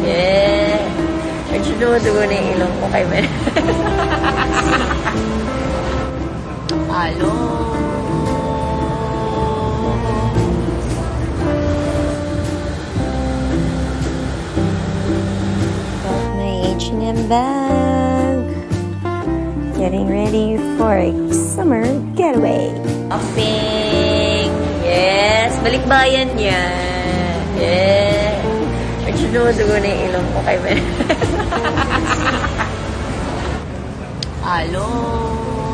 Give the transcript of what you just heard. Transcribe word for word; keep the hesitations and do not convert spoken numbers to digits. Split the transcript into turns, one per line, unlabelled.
Yeah. Medyo dumudugo na yung ilong ko kay Ben. Halo. Got my H and M bag. Getting ready for a summer getaway. Shopping. Yes. Balikbayan yan. Yeah. Medyo dumudugo na yung ilong ko kay Ben. Halo.